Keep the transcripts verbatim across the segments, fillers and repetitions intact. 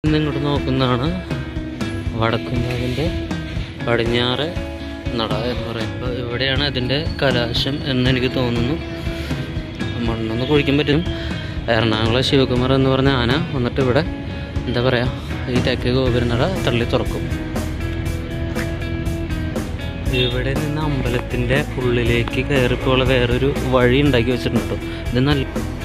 ഇന്നിങ്ങോട്ട് നോക്കുന്നതാണ് വടക്കുംനാഥിൻ്റെ പടിഞ്ഞാറ് നട എന്ന് പറയുമ്പോൾ ഇവിടെയാണ് അതിൻ്റെ കലാശം എന്നെനിക്ക് തോന്നുന്നു. മണ്ണൊന്ന് കുഴിക്കാൻ പറ്റും. എറണാകുളം ശിവകുമാർ എന്ന് പറഞ്ഞ ആന വന്നിട്ട് ഇവിടെ എന്താ പറയുക ഈ തെക്കേ ഗോപുരനട തള്ളി തുറക്കും. ഇവിടെ നിന്ന് അമ്പലത്തിൻ്റെ ഉള്ളിലേക്ക് കയറിപ്പോൾ വേറൊരു വഴി ഉണ്ടാക്കി വെച്ചിട്ടുണ്ട് കേട്ടോ. ഇത് നല്ല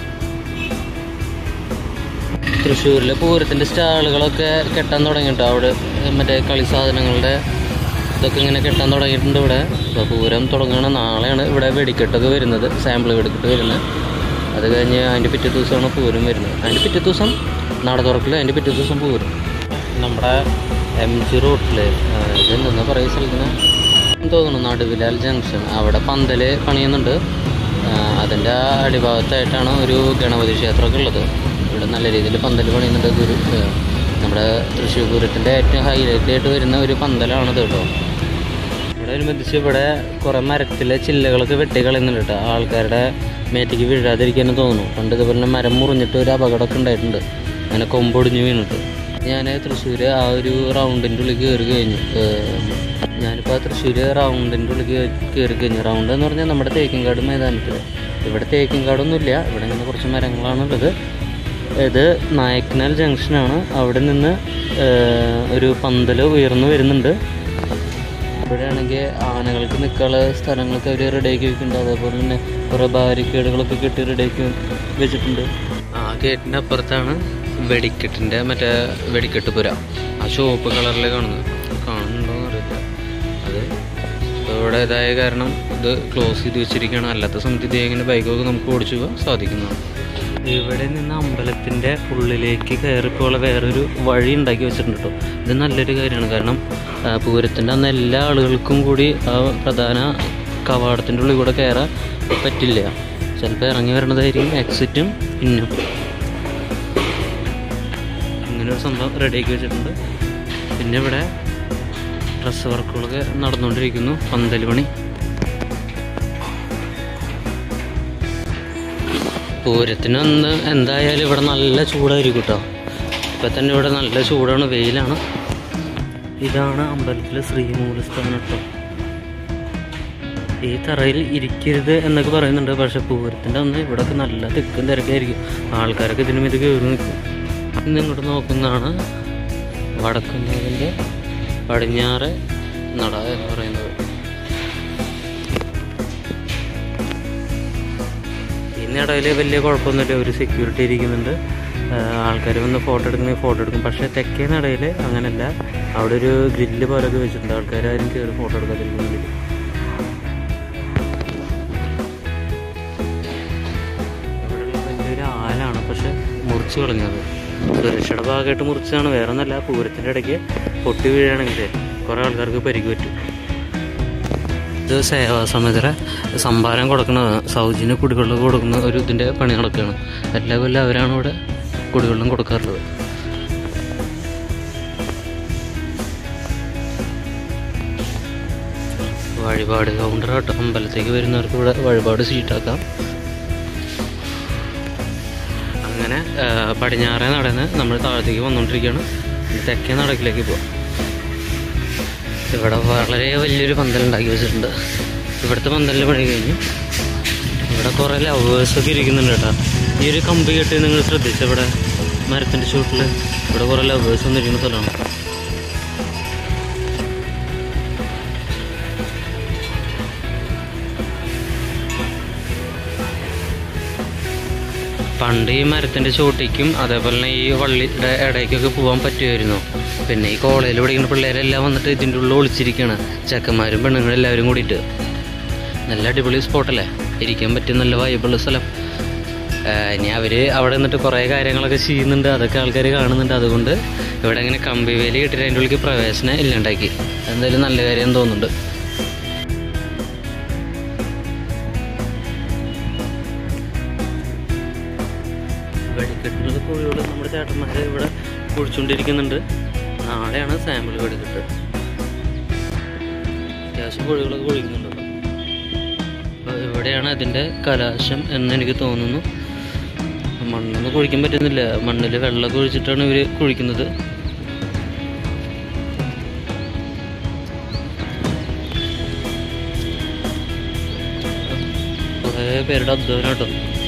തൃശ്ശൂരിലെ പൂരത്തിൻ്റെ സ്റ്റാളുകളൊക്കെ കെട്ടാൻ തുടങ്ങിയിട്ടോ. അവിടെ മറ്റേ കളി സാധനങ്ങളുടെ ഇതൊക്കെ ഇങ്ങനെ കെട്ടാൻ തുടങ്ങിയിട്ടുണ്ട് ഇവിടെ. ഇപ്പോൾ പൂരം തുടങ്ങുകയാണ്. നാളെയാണ് ഇവിടെ വെടിക്കെട്ടൊക്കെ വരുന്നത്, സാമ്പിൾ വെടിക്കെട്ട് വരുന്നത്. അത് കഴിഞ്ഞ് അതിൻ്റെ പിറ്റേ ദിവസമാണ് പൂരം വരുന്നത്. അതിൻ്റെ പിറ്റേ ദിവസം നട തുറക്കില്ല, അതിൻ്റെ പിറ്റേ ദിവസം പൂരം. നമ്മുടെ എം ജി റോട്ടിൽ ഇത് നിന്ന് പറയുന്ന സ്ഥലത്തിന് തോന്നുന്നു നടുവിലാൽ ജംഗ്ഷൻ, അവിടെ പന്തൽ പണിയുന്നുണ്ട്. അതിൻ്റെ അടിഭാഗത്തായിട്ടാണ് ഒരു ഗണപതി ക്ഷേത്രമൊക്കെ ഉള്ളത്. ഇവിടെ നല്ല രീതിയിൽ പന്തൽ പണിയുന്നുണ്ട്. ഗുരു നമ്മുടെ തൃശ്ശൂർ പൂരത്തിൻ്റെ ഏറ്റവും ഹൈലൈറ്റ് ആയിട്ട് വരുന്ന ഒരു പന്തലാണത് കേട്ടോ. ഇവിടെ അനുബന്ധിച്ച് ഇവിടെ കുറേ മരത്തിലെ ചില്ലകളൊക്കെ വെട്ടിക്കളയുന്നുണ്ട് കേട്ടോ, ആൾക്കാരുടെ മേത്തേക്ക് വീഴാതിരിക്കാനും തോന്നുന്നു. പണ്ട് ഇതുപോലെ തന്നെ മരം മുറിഞ്ഞിട്ട് ഒരു അപകടമൊക്കെ ഉണ്ടായിട്ടുണ്ട്, അങ്ങനെ കൊമ്പൊടിഞ്ഞ് വീണിട്ട്. ഞാൻ തൃശ്ശൂർ ആ ഒരു റൗണ്ടിൻ്റെ ഉള്ളിൽ കയറി കഴിഞ്ഞു. ഞാനിപ്പോൾ ആ തൃശ്ശൂർ റൗണ്ടിൻ്റെ ഉള്ളിൽ കയറി കഴിഞ്ഞു. റൗണ്ട് എന്ന് പറഞ്ഞാൽ നമ്മുടെ തേക്കിൻകാട് മൈതാനത്തിൽ. ഇവിടെ തേക്കിൻകാടൊന്നുമില്ല, ഇവിടെ ഇങ്ങനെ കുറച്ച് മരങ്ങളാണുള്ളത്. ഇത് നായക്കനാൽ ജംഗ്ഷനാണ്. അവിടെ നിന്ന് ഒരു പന്തൽ ഉയർന്നു വരുന്നുണ്ട്. ഇവിടെയാണെങ്കിൽ ആനകൾക്ക് നിൽക്കാനുള്ള സ്ഥലങ്ങളൊക്കെ അവർ റെഡിയാക്കി വെക്കുന്നുണ്ട്. അതേപോലെ തന്നെ കുറേ ബാരിക്കേഡുകളൊക്കെ കെട്ടി റെഡിയാക്കി വെച്ചിട്ടുണ്ട്. ആ ഗേറ്റിൻ്റെ അപ്പുറത്താണ് വെടിക്കെട്ടിൻ്റെ മറ്റേ വെടിക്കെട്ട് പുര. ആ ചുവപ്പ് കളറിൽ കാണുന്നത് കാണുന്നുണ്ടോയെന്ന് അറിയില്ല. അത് ഇവിടെ ഇതായ കാരണം ഇത് ക്ലോസ് ചെയ്ത് വെച്ചിരിക്കുകയാണ്. അല്ലാത്ത സമയത്ത് ഇതേ ഇങ്ങനെ ബൈക്കൊക്കെ നമുക്ക് ഓടിച്ചു പോകാൻ സാധിക്കുന്നതാണ്. ഇവിടെ നിന്ന് അമ്പലത്തിൻ്റെ ഉള്ളിലേക്ക് കയറിപ്പോൾ വേറൊരു വഴി ഉണ്ടാക്കി വെച്ചിട്ടുണ്ട് കേട്ടോ. ഇത് നല്ലൊരു കാര്യമാണ്. കാരണം പൂരത്തിൻ്റെ അന്ന് എല്ലാ ആളുകൾക്കും കൂടി ആ പ്രധാന കവാടത്തിൻ്റെ ഉള്ളിൽ കൂടെ കയറാൻ പറ്റില്ല. ചിലപ്പോൾ ഇറങ്ങി വരണതായിരിക്കും എക്സിറ്റും ഇന്നും. ഇങ്ങനൊരു സംഭവം റെഡിയാക്കി വെച്ചിട്ടുണ്ട്. പിന്നെ ഇവിടെ ഡ്രസ്സ് വർക്കുകളൊക്കെ നടന്നുകൊണ്ടിരിക്കുന്നു. പന്തൽ പണി. പൂരത്തിനൊന്ന് എന്തായാലും ഇവിടെ നല്ല ചൂടായിരിക്കും കേട്ടോ. ഇപ്പം തന്നെ ഇവിടെ നല്ല ചൂടാണ്, വെയിലാണ്. ഇതാണ് അമ്പലത്തിലെ ശ്രീമൂലസ്ഥാനം കേട്ടോ. ഈ തറയിൽ ഇരിക്കരുത് എന്നൊക്കെ പറയുന്നുണ്ട്. പക്ഷെ പൂരത്തിൻ്റെ അന്ന് ഇവിടെയൊക്കെ നല്ല തിക്കും തിരക്കായിരിക്കും. ആൾക്കാരൊക്കെ ഇതിനും ഇത് കയറി നിൽക്കും. ഇന്ന് ഇങ്ങോട്ട് നോക്കുന്നതാണ് വടക്കുംനാഥിൻ്റെ പടിഞ്ഞാറ് നട എന്ന് പറയുന്നത്. ഇടയിൽ വലിയ കുഴപ്പമൊന്നുമില്ല, ഒരു സെക്യൂരിറ്റി ഇരിക്കുന്നുണ്ട്. ആൾക്കാർ വന്ന് ഫോട്ടോ എടുക്കണമെങ്കിൽ ഫോട്ടോ എടുക്കും. പക്ഷേ തെക്കേ നടയിൽ അങ്ങനെയല്ല, അവിടെ ഒരു ഗ്രില്ല് പോലൊക്കെ വെച്ചിട്ടുണ്ട്. ആൾക്കാരും കയറി ഫോട്ടോ എടുക്കാതിരിക്കും വേണ്ടി. ഇവിടെയുള്ള വലിയൊരു ആലാണ്, പക്ഷെ മുറിച്ച് കളഞ്ഞത് സുരക്ഷയുടെ ഭാഗമായിട്ട് മുറിച്ചാണ്. വേറെ ഒന്നല്ല, പൂരത്തിൻ്റെ ഇടയ്ക്ക് പൊട്ടി വീഴുകയാണെങ്കിൽ കുറേ ആൾക്കാർക്ക് പരിക്ക് പറ്റും. ഇത് സേവാസമിതിയുടെ സംഭാരം കൊടുക്കുന്ന സൗജന്യ കുടിവെള്ളം കൊടുക്കുന്ന ഒരു ഇതിൻ്റെ പണി നടക്കുകയാണ്. എല്ലാ കൊല്ലം അവരാണ് ഇവിടെ കുടിവെള്ളം കൊടുക്കാറുള്ളത്. വഴിപാട് കൗണ്ടർ കേട്ടോ. അമ്പലത്തേക്ക് വരുന്നവർക്ക് ഇവിടെ വഴിപാട് സീറ്റാക്കാം. അങ്ങനെ പടിഞ്ഞാറേ നടന്ന് നമ്മൾ താഴത്തേക്ക് വന്നുകൊണ്ടിരിക്കുകയാണ്. തെക്കേ നടക്കിലേക്ക് പോവാം. ഇവിടെ വളരെ വലിയൊരു പന്തൽ ഉണ്ടാക്കി വെച്ചിട്ടുണ്ട്. ഇവിടുത്തെ പന്തലിൽ പണി കഴിഞ്ഞു. ഇവിടെ കുറേ ലവേഴ്സൊക്കെ ഇരിക്കുന്നുണ്ട് കേട്ടോ. ഈ ഒരു കമ്പി കെട്ടി നിങ്ങൾ ശ്രദ്ധിച്ച ഇവിടെ മരത്തിൻ്റെ ചുവട്ടിൽ ഇവിടെ കുറേ ലവേഴ്സ് വന്നിരിക്കുന്ന സ്ഥലമാണ്. പണ്ട് ഈ മരത്തിൻ്റെ ചോട്ടിക്കും അതേപോലെ തന്നെ ഈ വള്ളിയുടെ ഇടയ്ക്കൊക്കെ പോകാൻ പറ്റുമായിരുന്നു. പിന്നെ ഈ കോളേജിൽ പഠിക്കുന്ന പിള്ളേരെല്ലാം വന്നിട്ട് ഇതിൻ്റെ ഉള്ളിൽ ഒളിച്ചിരിക്കുകയാണ്. ചെക്കന്മാരും പെണ്ണുങ്ങളും എല്ലാവരും കൂടിയിട്ട്. നല്ല അടിപൊളി സ്പോട്ടല്ലേ, ഇരിക്കാൻ പറ്റിയ നല്ല വൈബിളുള്ള സ്ഥലം. ഇനി അവർ അവിടെ നിന്നിട്ട് കുറേ കാര്യങ്ങളൊക്കെ ചെയ്യുന്നുണ്ട്, അതൊക്കെ ആൾക്കാർ കാണുന്നുണ്ട്. അതുകൊണ്ട് ഇവിടെ ഇങ്ങനെ കമ്പി വേലി കെട്ടിട്ട് അതിൻ്റെ ഉള്ളിൽ പ്രവേശനം ഇല്ലാണ്ടാക്കി. എന്തായാലും നല്ല കാര്യം തോന്നുന്നുണ്ട്. വെടിക്കെട്ടിനുള്ള കോഴികൾ നമ്മുടെ ചേട്ടന്മാർ ഇവിടെ കുഴിച്ചുകൊണ്ടിരിക്കുന്നുണ്ട്. നാളെയാണ് സാമ്പിൾ വെടിക്കെട്ട്. അത്യാവശ്യം കോഴികളൊക്കെ കുഴിക്കുന്നുണ്ട്. അപ്പോൾ ഇവിടെയാണ് അതിൻ്റെ കലാശം എന്നെനിക്ക് തോന്നുന്നു. മണ്ണൊന്നും കുഴിക്കാൻ പറ്റുന്നില്ല, മണ്ണിൽ വെള്ളമൊക്കെ ഒഴിച്ചിട്ടാണ് ഇവർ കുഴിക്കുന്നത്. കുറേ പേരുടെ അധ്വാനം കേട്ടോ.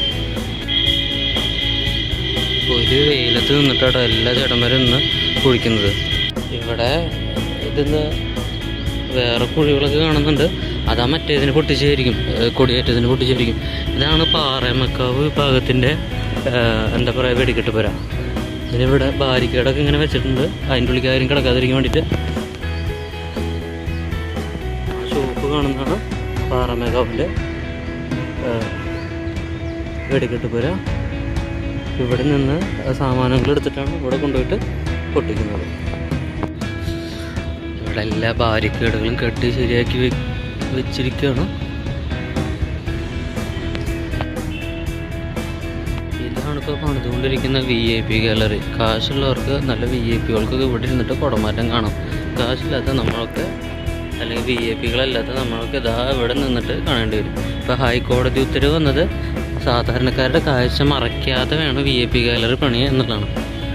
ഒരു വെയിലത്ത് നിന്നിട്ടാട്ടോ എല്ലാ ചേട്ടന്മാരും ഇന്ന് കുഴിക്കുന്നത്. ഇവിടെ ഇതിന്ന് വേറെ കുഴികളൊക്കെ കാണുന്നുണ്ട്. അതാ മറ്റേതിന് പൊട്ടിച്ചായിരിക്കും, കൊടിയേറ്റതിന് പൊട്ടിച്ചായിരിക്കും. ഇതാണ് പാറമക്കാവ് വിഭാഗത്തിൻ്റെ എന്താ പറയുക വെടിക്കെട്ട് പുര. ഇതിനിവിടെ ബാരിക്കേഡൊക്കെ ഇങ്ങനെ വെച്ചിട്ടുണ്ട്, അതിൻ്റെ ഉള്ളിൽ കാര്യം കിടക്കാതിരിക്കാൻ വേണ്ടിയിട്ട്. ആ ഷോപ്പ് കാണുന്നതാണ് പാറമേക്കാവിൻ്റെ വെടിക്കെട്ട് പുര. ഇവിടെ നിന്ന് സാമാനങ്ങൾ എടുത്തിട്ടാണ് ഇവിടെ കൊണ്ടുപോയിട്ട് പൊട്ടിക്കുന്നത്. ഇവിടെ എല്ലാ ബാരിക്കേഡുകളും കെട്ടി ശരിയാക്കി വെ വെച്ചിരിക്കുകയാണ്. ഇതാണ് ഇപ്പോൾ പണിതുകൊണ്ടിരിക്കുന്ന വി ഐ പി ഗാലറി. കാശുള്ളവർക്ക് നല്ല വി ഐ പികൾക്കൊക്കെ ഇവിടെ ഇരുന്നിട്ട് കുടമാറ്റം കാണാം. കാശില്ലാത്ത നമ്മളൊക്കെ അല്ലെങ്കിൽ വി ഐ പികളല്ലാത്ത നമ്മളൊക്കെ ഇതാ ഇവിടെ നിന്നിട്ട് കാണേണ്ടി വരും. ഇപ്പോൾ ഹൈക്കോടതി ഉത്തരവ് വന്നത് സാധാരണക്കാരുടെ കാഴ്ച മറയ്ക്കാതെ വേണം വി ഐ പി ഗാലറി പണി എന്നുള്ളതാണ്.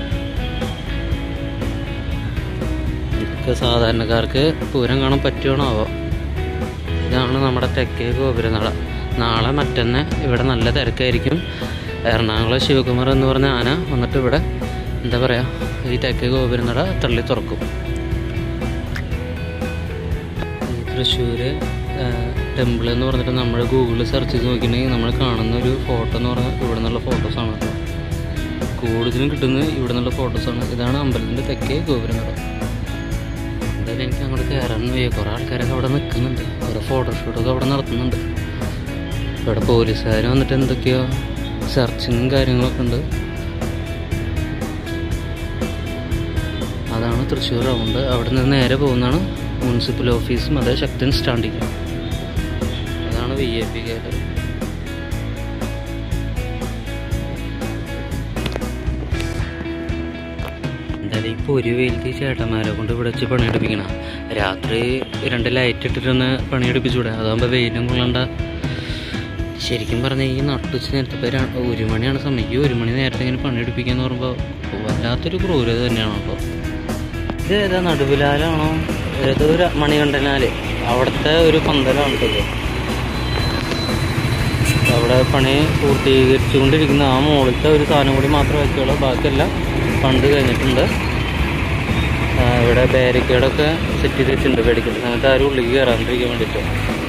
ഇതൊക്കെ സാധാരണക്കാർക്ക് പൂരം കാണാൻ പറ്റുവാണാവോ. ഇതാണ് നമ്മുടെ തെക്കേ ഗോപുരനട. നാളെ മറ്റന്നെ ഇവിടെ നല്ല തിരക്കായിരിക്കും. എറണാകുളം ശിവകുമാർ എന്ന് പറഞ്ഞ ആന വന്നിട്ട് ഇവിടെ എന്താ പറയുക ഈ തെക്കേ ഗോപുരനട തള്ളി തുറക്കും. ഈ തൃശ്ശൂർ ടെമ്പിൾ എന്ന് പറഞ്ഞിട്ട് നമ്മൾ ഗൂഗിളിൽ സെർച്ച് ചെയ്ത് നോക്കിയിട്ടുണ്ടെങ്കിൽ നമ്മൾ കാണുന്ന ഒരു ഫോട്ടോ എന്ന് പറഞ്ഞാൽ ഇവിടെ നിന്നുള്ള ഫോട്ടോസാണ് കേട്ടോ. കൂടുതലും കിട്ടുന്നത് ഇവിടെ നിന്നുള്ള ഫോട്ടോസാണ്. ഇതാണ് അമ്പലത്തിൻ്റെ തെക്കേ ഗോപുരനട. എന്തായാലും എനിക്ക് അങ്ങോട്ട് കയറാൻ വയ്യ. കുറേ ആൾക്കാരൊക്കെ അവിടെ നിൽക്കുന്നുണ്ട്, കുറേ ഫോട്ടോഷൂട്ടൊക്കെ അവിടെ നടത്തുന്നുണ്ട്. ഇവിടെ പോലീസുകാർ വന്നിട്ട് എന്തൊക്കെയോ സെർച്ചിങ്ങും കാര്യങ്ങളൊക്കെ ഉണ്ട്. അതാണ് തൃശ്ശൂർ റൗണ്ട്. അവിടെ നിന്ന് നേരെ പോകുന്നതാണ് മുനിസിപ്പൽ ഓഫീസും അതേ ശക്തൻ സ്റ്റാൻഡിങ്. അതാണ് വി ഐ പി ഗാലറി. എന്തായാലും ഇപ്പോൾ ഒരു വെയിലത്ത് ചേട്ടന്മാരെ കൊണ്ട് ഇവിടെ വെച്ച് പണിയെടുപ്പിക്കണം. രാത്രി രണ്ട് ലൈറ്റ് ഇട്ടിട്ടൊന്ന് പണിയെടുപ്പിച്ചൂടെ, അതാകുമ്പോൾ വെയിലും കൊള്ളണ്ട. ശരിക്കും പറഞ്ഞാൽ ഈ നട്ടുച്ച നേരത്തെ ഇപ്പോൾ ഒരു മണിയാണ് സമയം. ഈ ഒരു മണി നേരത്തെ ഇങ്ങനെ പണിയെടുപ്പിക്കുക എന്ന് പറയുമ്പോൾ വല്ലാത്തൊരു ക്രൂരത തന്നെയാണ്. അപ്പോൾ ഇത് ഏതാ നടുവിലാലാണോ ഏതോ ഒരു മണികണ്ഠനാല് അവിടുത്തെ ഒരു പന്തലാണ് കേട്ടോ. അവിടെ പണി പൂർത്തീകരിച്ചുകൊണ്ടിരിക്കുന്ന ആ മുകളിലത്തെ ഒരു സാധനം കൂടി മാത്രമേ വെച്ചുള്ളൂ, ബാക്കിയെല്ലാം പണ്ട് കഴിഞ്ഞിട്ടുണ്ട്. ഇവിടെ ബാരിക്കേഡൊക്കെ സെറ്റ് ചെയ്ത് വെച്ചിട്ടുണ്ട്. വെടിക്കെട്ട് സമയത്ത് ആരും ഉള്ളിലേക്ക് കയറാണ്ടിരിക്കാൻ വേണ്ടിയിട്ട്.